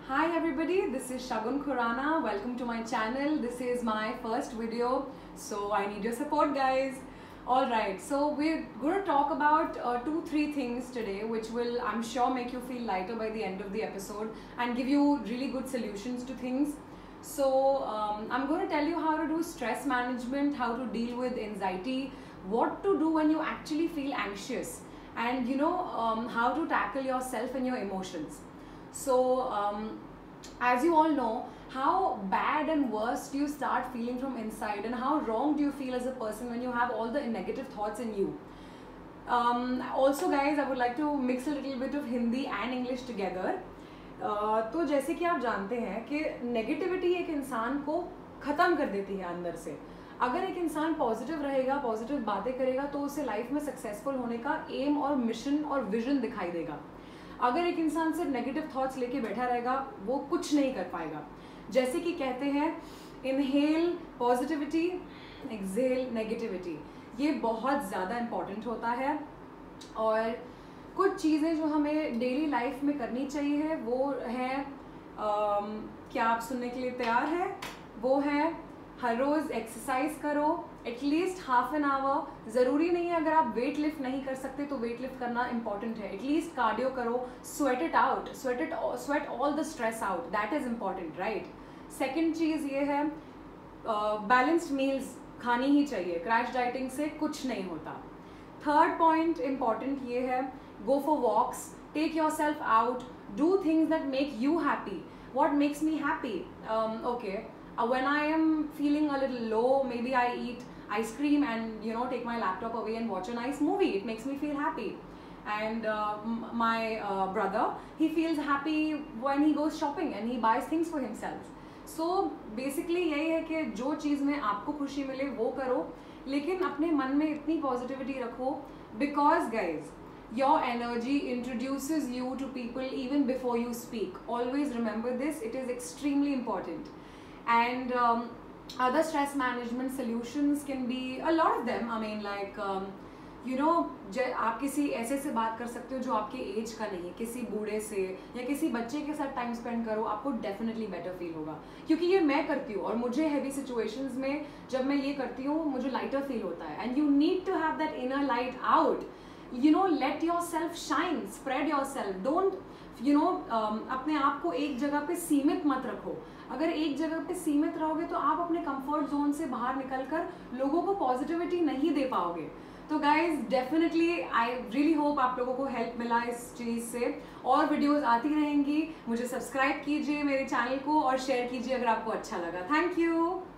Hi everybody, this is Shagun Khurana. Welcome to my channel. This is my first video, so I need your support, guys. Alright, so we're going to talk about 2-3 things today which will, I'm sure, make you feel lighter by the end of the episode and give you really good solutions to things. So I'm going to tell you how to do stress management, how to deal with anxiety, what to do when you actually feel anxious, and how to tackle yourself and your emotions. So as you all know, how bad and worse do you start feeling from inside, and how wrong do you feel as a person when you have all the negative thoughts in you. Also guys, I would like to mix a little bit of Hindi and English together. तो जैसे कि आप जानते हैं कि negativity एक इंसान को ख़त्म कर देती है अंदर से. अगर एक इंसान पॉजिटिव रहेगा, पॉजिटिव बातें करेगा, तो उसे लाइफ में सक्सेसफुल होने का एम और मिशन और विजन दिखाई देगा. अगर एक इंसान सिर्फ नेगेटिव थॉट्स लेके बैठा रहेगा, वो कुछ नहीं कर पाएगा. जैसे कि कहते हैं, इनहेल पॉजिटिविटी, एक्सहेल नेगेटिविटी. ये बहुत ज़्यादा इम्पॉर्टेंट होता है. और कुछ चीज़ें जो हमें डेली लाइफ में करनी चाहिए वो है, क्या आप सुनने के लिए तैयार हैं? वो है, हर रोज़ एक्सरसाइज करो एटलीस्ट हाफ एन आवर. ज़रूरी नहीं है अगर आप वेट लिफ्ट नहीं कर सकते तो वेट लिफ्ट करना इंपॉर्टेंट है. एटलीस्ट कार्डियो करो, sweat it out, sweat all the stress out. That is important, right? Second चीज़ ये है, बैलेंस्ड मील्स खानी ही चाहिए. क्रैश डाइटिंग से कुछ नहीं होता. थर्ड पॉइंट इम्पॉर्टेंट ये है, go for walks, take yourself out, do things that make you happy. What makes me happy? When I am feeling a little low, maybe I eat ice cream and take my laptop away and watch a nice movie. It makes me feel happy. And my brother, he feels happy when he goes shopping and he buys things for himself. So basically यही है कि जो चीज़ में आपको खुशी मिले वो करो, लेकिन अपने मन में इतनी पॉजिटिविटी रखो. Because guys, your energy introduces you to people even before you speak. Always remember this. It is extremely important. And other stress management solutions can be a lot of them. I mean, like आप किसी ऐसे से बात कर सकते हो जो आपके एज का नहीं, किसी बूढ़े से या किसी बच्चे के साथ टाइम स्पेंड करो, आपको डेफिनेटली बेटर फील होगा. क्योंकि ये मैं करती हूँ और मुझे हैवी सिचुएशंस में जब मैं ये करती हूँ मुझे लाइटर फील होता है. And you need to have that inner light out. Let yourself shine, spread yourself. Don't अपने आप को एक जगह पे सीमित मत रखो. अगर एक जगह पे सीमित रहोगे तो आप अपने कंफर्ट जोन से बाहर निकलकर लोगों को पॉजिटिविटी नहीं दे पाओगे. तो guys definitely I really hope आप लोगों को हेल्प मिला इस चीज़ से. और वीडियोस आती रहेंगी. मुझे सब्सक्राइब कीजिए मेरे चैनल को और शेयर कीजिए अगर आपको अच्छा लगा. Thank you.